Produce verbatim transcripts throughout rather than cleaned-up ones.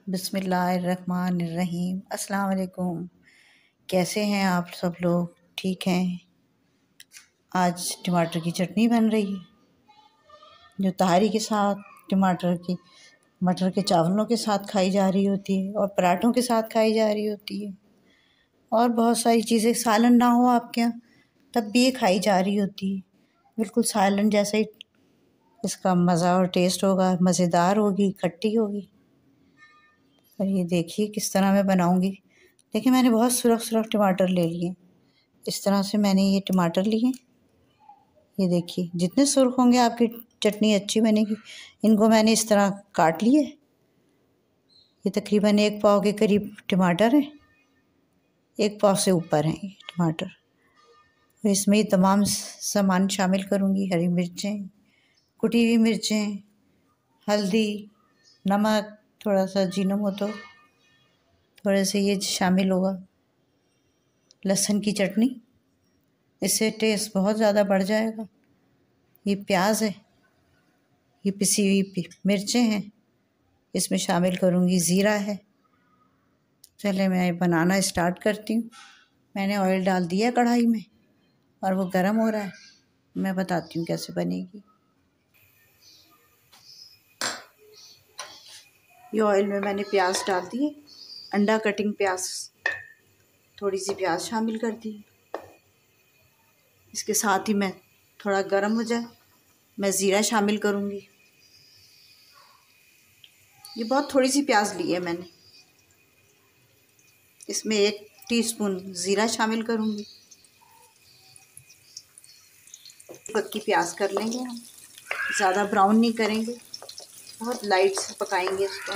बिस्मिल्लाहिर्रहमानिर्रहीम। अस्सलाम वालेकुम। कैसे हैं आप सब लोग? ठीक हैं। आज टमाटर की चटनी बन रही है, जो तहारी के साथ, टमाटर की मटर के चावलों के साथ खाई जा रही होती है और पराठों के साथ खाई जा रही होती है, और बहुत सारी चीज़ें। सालन ना हो आपके यहाँ तब भी ये खाई जा रही होती है। बिल्कुल सालन जैसा ही इसका मज़ा और टेस्ट होगा, मज़ेदार होगी, खट्टी होगी। और ये देखिए किस तरह मैं बनाऊंगी। देखिए मैंने बहुत सुरख सुरख टमाटर ले लिए। इस तरह से मैंने ये टमाटर लिए। ये देखिए जितने सुरख होंगे आपकी चटनी अच्छी बनेगी। इनको मैंने इस तरह काट लिए। ये तकरीबन एक पाव के करीब टमाटर हैं, एक पाव से ऊपर हैं ये टमाटर। तो इसमें ये तमाम सामान शामिल करूँगी। हरी मिर्चें, कुटी हुई मिर्चें, हल्दी, नमक, थोड़ा सा अजीनोमोटो, थोड़े से ये शामिल होगा लहसुन की चटनी, इससे टेस्ट बहुत ज़्यादा बढ़ जाएगा। ये प्याज है, ये पिसी हुई मिर्चें हैं, इसमें शामिल करूँगी। ज़ीरा है। चले मैं बनाना स्टार्ट करती हूँ। मैंने ऑयल डाल दिया कढ़ाई में और वो गर्म हो रहा है। मैं बताती हूँ कैसे बनेगी। ये ऑयल में मैंने प्याज डाल दिए, अंडा कटिंग प्याज, थोड़ी सी प्याज शामिल कर दी। इसके साथ ही मैं थोड़ा गर्म हो जाए मैं ज़ीरा शामिल करूँगी। ये बहुत थोड़ी सी प्याज ली है मैंने। इसमें एक टीस्पून ज़ीरा शामिल करूँगी। पक्की प्याज कर लेंगे हम, ज़्यादा ब्राउन नहीं करेंगे, बहुत लाइट से पकाएंगे इसको।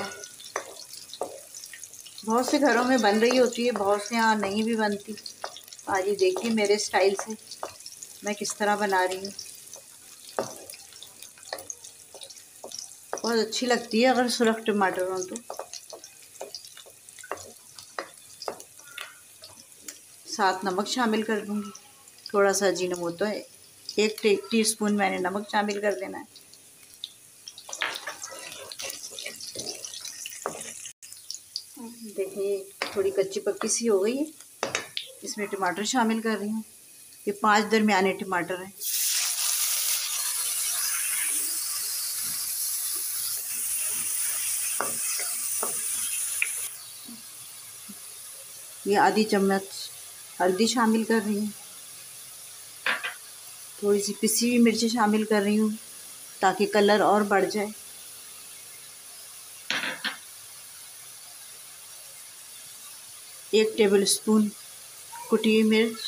बहुत से घरों में बन रही होती है, बहुत से यहाँ नहीं भी बनती। आज ये देखिए मेरे स्टाइल से मैं किस तरह बना रही हूँ। बहुत अच्छी लगती है अगर सुरख टमाटर हो तो। साथ नमक शामिल कर दूँगी, थोड़ा सा अजीनोमोटो है, एक टी, टी स्पून मैंने नमक शामिल कर देना है। देखिए थोड़ी कच्ची पक्की सी हो गई है। इसमें टमाटर शामिल कर रही हूँ। ये पांच दरमियाने टमाटर हैं। ये आधी चम्मच हल्दी शामिल कर रही हूँ। थोड़ी सी पिसी हुई मिर्ची शामिल कर रही हूँ ताकि कलर और बढ़ जाए। एक टेबल स्पून कुटी हुई मिर्च,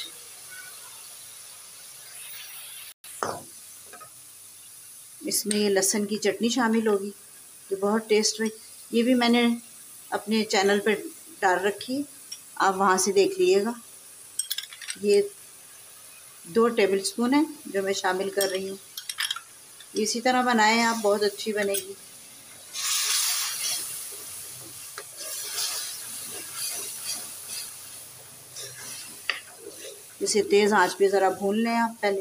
इसमें ये लहसुन की चटनी शामिल होगी जो बहुत टेस्ट में। ये भी मैंने अपने चैनल पर डाल रखी है, आप वहाँ से देख लीजिएगा। ये दो टेबल स्पून है जो मैं शामिल कर रही हूँ। इसी तरह बनाएं आप, बहुत अच्छी बनेगी। इसे तेज़ आंच पे ज़रा भून लें आप पहले।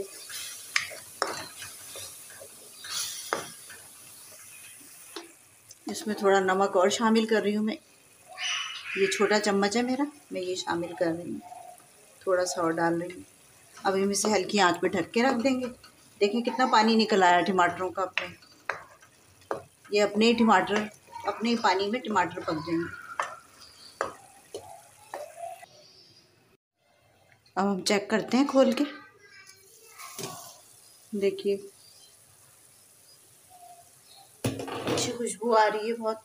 इसमें थोड़ा नमक और शामिल कर रही हूँ मैं। ये छोटा चम्मच है मेरा, मैं ये शामिल कर रही हूँ। थोड़ा सा और डाल रही हूँ। अब हम इसे हल्की आंच पे ढक के रख देंगे। देखिए कितना पानी निकल आया टमाटरों का अपने। ये अपने ही टमाटर अपने ही पानी में टमाटर पक जाएंगे। अब हम चेक करते हैं खोल के। देखिए अच्छी खुशबू आ रही है बहुत।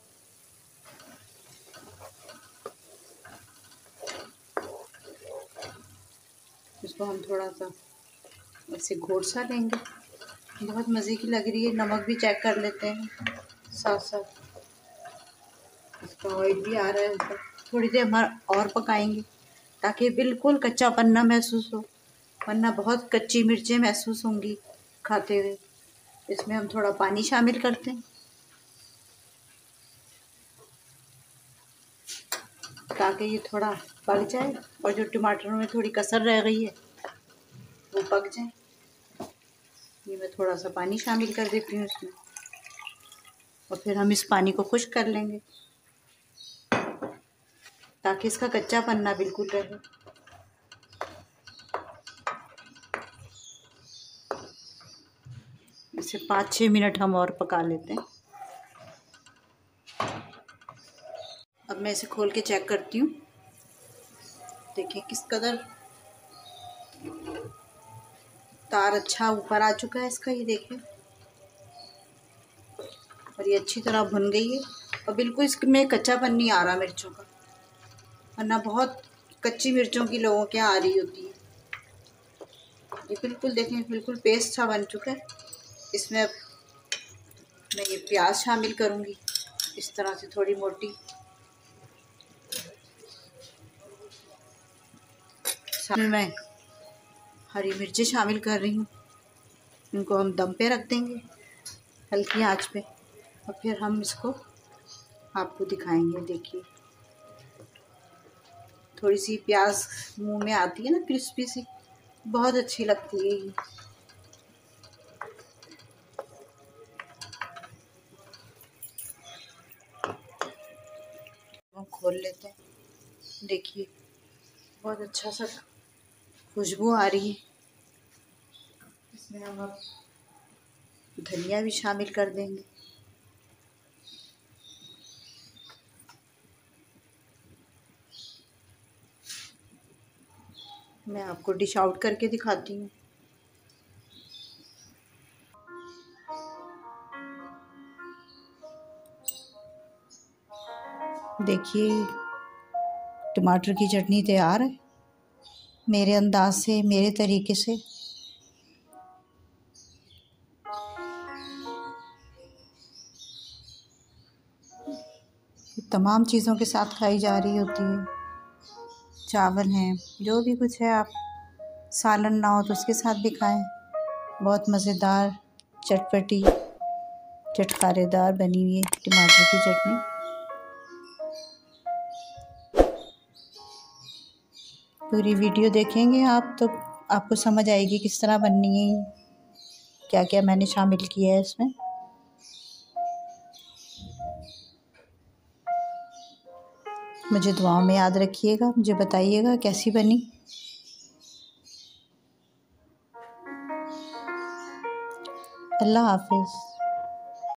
इसको हम थोड़ा सा ऐसे घोट सा लेंगे। बहुत मज़े की लग रही है। नमक भी चेक कर लेते हैं साथ साथ। इसका ऑयल भी आ रहा है ऊपर। थोड़ी देर हम और पकाएंगे ताकि बिल्कुल कच्चापन ना महसूस हो, वरना बहुत कच्ची मिर्चें महसूस होंगी खाते हुए। इसमें हम थोड़ा पानी शामिल करते हैं ताकि ये थोड़ा पक जाए और जो टमाटरों में थोड़ी कसर रह गई है वो पक जाए। ये मैं थोड़ा सा पानी शामिल कर देती हूँ इसमें, और फिर हम इस पानी को खुश्क कर लेंगे। ताकि इसका कच्चापन ना बिल्कुल रहे। इसे पाँच छः मिनट हम और पका लेते हैं। अब मैं इसे खोल के चेक करती हूँ। देखिए किस कदर तार अच्छा ऊपर आ चुका है इसका, ये देखिए। और ये अच्छी तरह भुन गई है और बिल्कुल इसमें कच्चापन नहीं आ रहा मिर्चों का, वरना बहुत कच्ची मिर्चों की लोगों के यहाँ आ रही होती है। ये बिल्कुल देखें, बिल्कुल पेस्ट सा बन चुका है। इसमें अब मैं ये प्याज शामिल करूँगी, इस तरह से थोड़ी मोटी। शामिल मैं हरी मिर्ची शामिल कर रही हूँ। इनको हम दम पे रख देंगे हल्की आंच पे, और फिर हम इसको आपको दिखाएंगे। देखिए थोड़ी सी प्याज मुंह में आती है ना, क्रिस्पी सी, बहुत अच्छी लगती है ये। हम खोल लेते हैं। देखिए बहुत अच्छा सा खुशबू आ रही है। इसमें हम अब धनिया भी शामिल कर देंगे। मैं आपको डिश आउट करके दिखाती हूँ। देखिए टमाटर की चटनी तैयार है, मेरे अंदाज से, मेरे तरीके से। तमाम चीज़ों के साथ खाई जा रही होती है। चावल हैं, जो भी कुछ है, आप सालन ना हो तो उसके साथ भी खाएं। बहुत मज़ेदार, चटपटी, चटखारेदार बनी हुई है टमाटर की चटनी। पूरी वीडियो देखेंगे आप तो आपको समझ आएगी किस तरह बननी है, क्या क्या मैंने शामिल किया है इसमें। मुझे दुआओं में याद रखिएगा, मुझे बताइएगा कैसी बनी। अल्लाह हाफिज़।